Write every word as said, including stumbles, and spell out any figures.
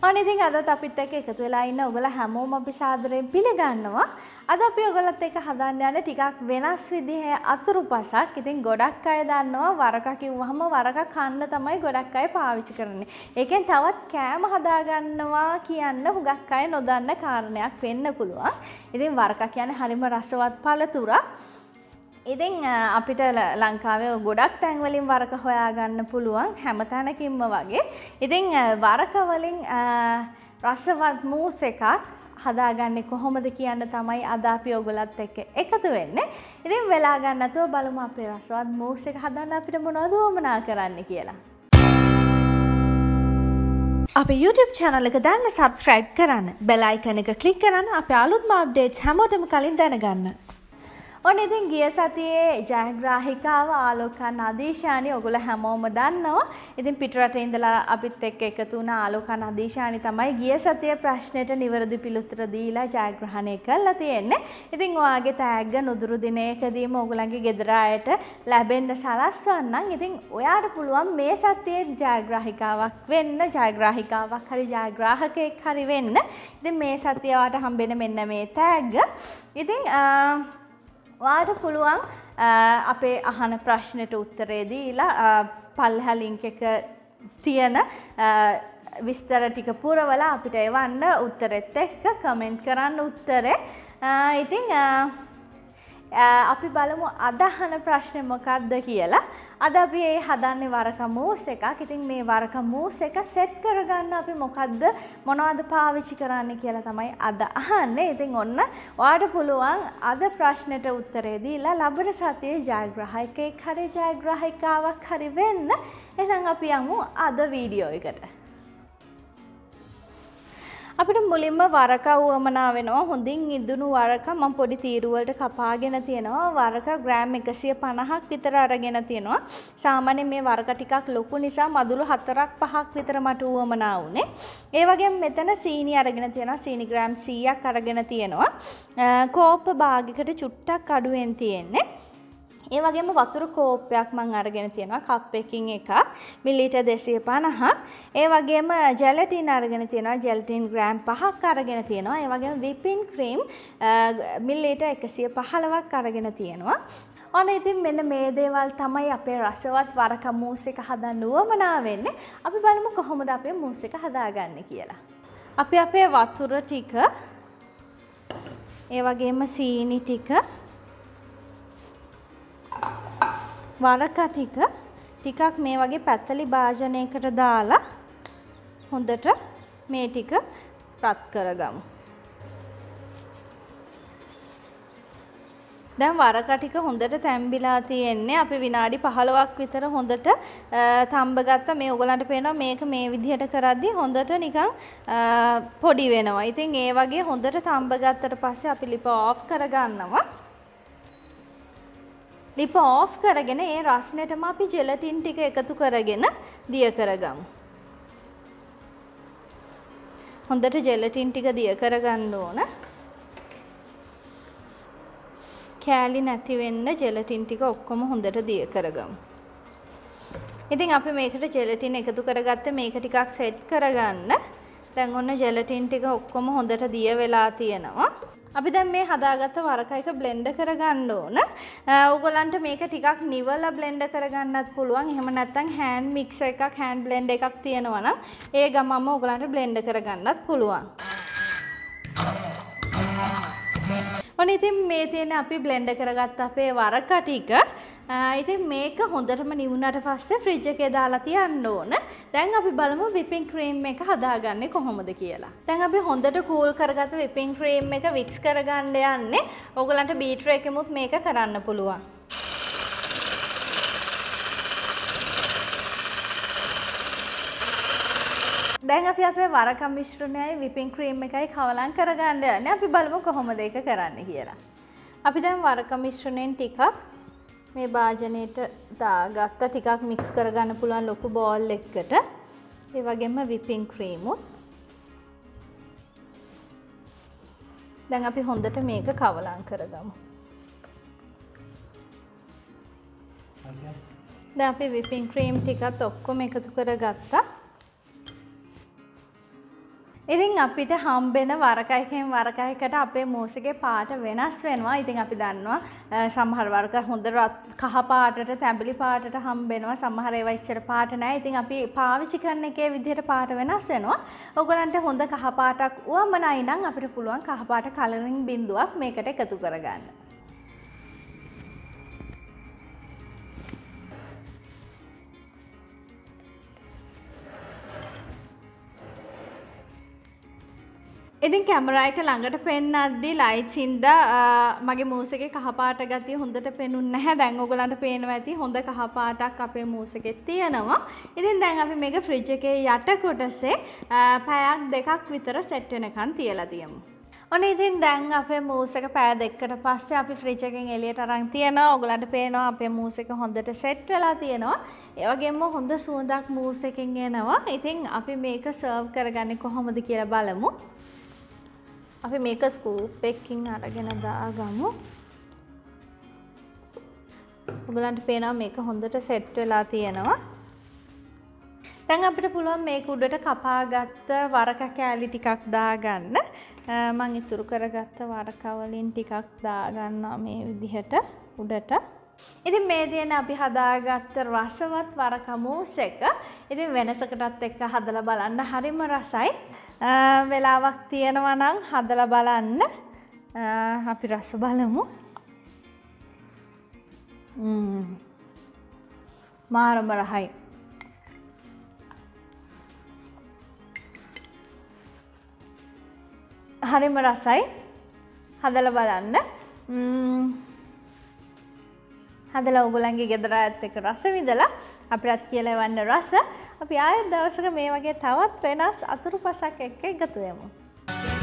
ඔන්න ඉතින් අදත් අපිත් එක්ක එකතු වෙලා ඉන්න ඔයගොල්ලෝ හැමෝම අපි සාදරයෙන් පිළිගන්නවා. අද අපි ඔයගොල්ලොත් එක්ක හදන්න යන ටිකක් වෙනස් විදිහේ අතුරුපසක්. ඉතින් ගොඩක් අය දන්නවා වරක කිව්වහම වරක කන්න තමයි ගොඩක් අය පාවිච්චි කරන්නේ. ඒකෙන් තවත් කෑම හදා ගන්නවා කියන්න හුඟක් අය නොදන්න කාරණයක් වෙන්න පුළුවන්. ඉතින් වරක කියන්නේ හරිම රසවත් පළතුරක්. ඉතින් අපිට ලංකාවේ ගොඩක් තැන් වලින් වරක හොයාගන්න පුළුවන් හැම තැනකින්ම වගේ. ඉතින් වරක වලින් රසවත් මූස් එකක් හදාගන්නේ කොහොමද කියන්න තමයි අද අපි ඔයගොල්ලත් එක්ක එකතු වෙන්නේ. ඉතින් වෙලා ගන්න නැතුව බලමු අපේ රසවත් මූස් එක හදන්න අපිට මොනවද වමනා කරන්න කියලා. අපේ YouTube channel එක දැන් subscribe කරන්න. bell icon එක click කරන්න අපේ අලුත්ම updates හැමෝටම කලින් දැනගන්න. ඔන්න ඉතින් ගිය සතියේ ජයග්‍රාහිකාව ආලෝකා නදීෂානි ඔයගොල්ලෝ හැමෝම දන්නවා. ඉතින් පිටරට ඉඳලා අපිත් එක්ක එකතු වුණ ආලෝකා නදීෂානි තමයි ගිය සතියේ ප්‍රශ්නෙට නිවැරදි පිළිතුර දීලා ජයග්‍රහණය කළා තියෙන්නේ. ඉතින් ඔයාගේ තෑග්ග නුදුරු දිනයකදීම ඔයගොල්ලන්ගේ ගෙදර අයට ලැබෙන්න සලස්වන්නම්. ඉතින් ඔයාට පුළුවන් මේ සතියේ ජයග්‍රාහිකාවක් වෙන්න, ජයග්‍රාහිකාවක් හරි ජයග්‍රාහකයෙක් හරි වෙන්න. ඉතින් මේ සතිය ඔයාට හම්බෙන්න මෙන්න මේ තෑග්ග. ඉතින් ඔයාට පුළුවන් අපේ අහන ප්‍රශ්නෙට උත්තරේ දීලා පල්ලෙහා ලින්ක් එක තියෙන විස්තර ටික පුරවලා අපිට එවන්න උත්තරෙත් එක්ක කමෙන්ට් කරන්න උත්තරේ. ඉතින් අපි බලමු අද අහන ප්‍රශ්නේ මොකක්ද කියලා. අද අපි මේ හදන්නේ වරක මූස් එකක්. ඉතින් මේ වරක මූස් එක සෙට් කරගන්න අපි මොකද්ද මොනවද පාවිච්චි කරන්න කියලා තමයි අද අහන්නේ. ඉතින් ඔන්න ඔයාට පුළුවන් අද ප්‍රශ්නෙට උත්තරේ දීලා ලබන සතියේ ජයග්‍රාහකයෙක් හරි ජයග්‍රාහිකාවක් හරි වෙන්න. එහෙනම් අපි යමු අද වීඩියෝ එකට. අපිට මුලින්ම වරක උවමනා වෙනවා. හොඳින් ඉදුණු වරක මම පොඩි තීරු වලට කපාගෙන තියෙනවා. වරක ග්‍රෑම් එකසිය පනහක් විතර අරගෙන තියෙනවා. සාමාන්‍යයෙන් මේ වරක ටිකක් ලොකු නිසා මදුළු හතරක් පහක් විතර මට උවමනා වුණේ. ඒ වගේම මෙතන සීනි අරගෙන තියෙනවා. සීනි ග්‍රෑම් සීයක් අරගෙන තියෙනවා. කෝප්ප භාගයකට චුට්ටක් අඩුවෙන් තියෙන්නේ. ඒ වගේම වතුර කෝප්පයක් මම අරගෙන තියෙනවා කප් එකකින් එකක් මිලිලීටර් දෙසිය පනහක්. ඒ වගේම ජෙලටින් අරගෙන තියෙනවා ජෙලටින් ග්‍රෑම් පහක් අරගෙන තියෙනවා. ඒ වගේම විපින් ක්‍රීම් මිලිලීටර් එකසිය පහළොවක් අරගෙන තියෙනවා. ඔන්න ඉතින් මෙන්න මේ දේවල් තමයි අපේ රසවත් වරක මූස් එක හදන්න උවමනා වෙන්නේ. අපි බලමු කොහොමද අපේ මූස් එක හදාගන්නේ කියලා. අපි අපේ වතුර ටික ඒ වගේම සීනි ටික වරක ටික ටිකක් මේ වගේ පැතලි භාජනයකට දාලා හොඳට මේ ටික රත් කරගමු. දැන් වරක ටික හොඳට තැම්බිලා තියෙන්නේ. අපි විනාඩි පහළොවක් විතර හොඳට තම්බ ගත්තා. මේ ඔයගලන්ට පේනවා මේක මේ විදිහට කරද්දී හොඳට නිකන් පොඩි වෙනවා. ඉතින් ඒ වගේ හොඳට තම්බ ගත්තට පස්සේ අපි ලිප ඔෆ් කරගන්නවා. ලිප ඔෆ් කරගෙන ඒ රස්නෙටම අපි ජෙලටින් ටික එකතු කරගෙන දිය කරගමු. හොඳට ජෙලටින් ටික දිය කරගන්න ඕන. කෑලි නැති වෙන්න ජෙලටින් ටික ඔක්කොම හොඳට දිය කරගමු. ඉතින් අපි මේකට ජෙලටින් එකතු කරගත්තේ මේක ටිකක් සෙට් කරගන්න. දැන් ඔන්න ජෙලටින් ටික ඔක්කොම හොඳට දිය වෙලා තියෙනවා. අපි දැන් මේ හදාගත්ත වරක එක බ්ලෙන්ඩ් කරගන්න ඕන. ඕගොල්ලන්ට මේක ටිකක් නිවලා බ්ලෙන්ඩ් කරගන්නත් පුළුවන්. එහෙම නැත්නම් හෑන්ඩ් මික්සර් එකක් හෑන්ඩ් බ්ලෙන්ඩ් එකක් තියෙනවා නම් ඒ ගමන්ම ඕගොල්ලන්ට බ්ලෙන්ඩ් කරගන්නත් පුළුවන්. ඔන්න ඉතින් මේ තියෙන අපි බ්ලෙන්ඩ් කරගත්ත අපේ වරක ටික. ඉතින් මේක හොඳටම නිවුණාට පස්සේ ෆ්‍රිජ් එකේ දාලා තියන්න ඕන. දැන් අපි බලමු විපින් ක්‍රීම් එක හදාගන්නේ කොහොමද කියලා. දැන් අපි හොඳට කූල් කරගත්ත විපින් ක්‍රීම් එක වික්ස් කරගන්න යන්නේ. ඕගලන්ට බීටර් එකෙමුත් මේක කරන්න පුළුවන්. දැන් අපි අපේ වරක මිශ්‍රණයයි විපින් ක්‍රීම් එකයි කවලම් කරගන්න යන්නේ. අපි බලමු කොහොමද ඒක කරන්න කියලා. අපි දැන් වරක මිශ්‍රණයෙන් ටිකක් මේ භාජනයේට දාගත්ත ටිකක් මික්ස් කරගන්න පුළුවන් ලොකු බෝල් එකකට. ඒ වගේම විපින් ක්‍රීමුත්. දැන් අපි හොඳට මේක කවලම් කරගමු. දැන් අපි විපින් ක්‍රීම් ටිකත් ඔක්කොම එකතු කරගත්තා. ඉතින් අපිට හම්බෙන වරක එකෙන් වරක එකට අපේ මූසගේ පාට වෙනස් වෙනවා. ඉතින් අපි දන්නවා සමහර වරක හොඳ කහ පාටට තැඹිලි පාටට හම්බෙනවා. සමහර ඒවා ඉච්චර පාට නැහැ. ඉතින් අපි පාවිච්චි කරන එකේ විදිහට පාට වෙනස් වෙනවා. ඔයගලන්ට හොඳ කහ පාටක් උවමනයි නම් අපිට පුළුවන් කහ පාට කලරින් බිඳුවක් මේකට එකතු කරගන්න. ඉතින් කැමරා එක ළඟට පෙන්නද්දී ලයිට්ස් හින්දා මගේ මූස් එකේ කහ පාට ගතිය හොඳට පෙනුන්නේ නැහැ. දැන් ඔයගලන්ට පේනවා ඇති හොඳ කහ පාටක් අපේ මූස් එකේ තියෙනවා. ඉතින් දැන් අපි මේක ෆ්‍රිජ් එකේ යට කොටසේ පැයක් දෙකක් විතර සෙට් වෙනකන් තියලා තියමු. ඔන්න ඉතින් දැන් අපේ මූස් එක පැය දෙකකට පස්සේ අපි ෆ්‍රිජ් එකෙන් එළියට අරන් තියනවා. ඔයගලන්ට පේනවා අපේ මූස් එක හොඳට සෙට් වෙලා තියෙනවා. ඒ වගේම හොඳ සුවඳක් මූස් එකෙන් එනවා. ඉතින් අපි මේක සර්ව් කරගන්නේ කොහොමද කියලා බලමු. අපි මේක ස්කූප් එකකින් අරගෙන දාගමු. ඔයගලන්ට පේනවා මේක හොඳට සෙට් වෙලා තියෙනවා. දැන් අපිට පුළුවන් මේක උඩට කපාගත්ත වරක කෑලි ටිකක් දාගන්න. මම ඉතුරු කරගත්ත වරක වලින් ටිකක් දාගන්නවා මේ විදිහට උඩට. ඉතින් මේ දින අපි හදාගත්ත රසවත් වරක මූස් එක. ඉතින් වෙනසකටත් එක්ක හදලා බලන්න හරිම රසයි. වෙලාවක් තියෙනවා නම් හදලා බලන්න. අපි රස බලමු. ම්ම්. මාරම රහයි. හරිම රසයි. හදලා බලන්න. ම්ම්. හදලා ඔයගොල්ලන්ගේ ගෙදර ඇත් එක්ක රස විඳලා අපිටත් කියලා එවන්න රස. අපි ආයෙත් දවසක මේ වගේ තවත් වෙනස් අතුරුපසක් එක්ක එකතු වෙමු.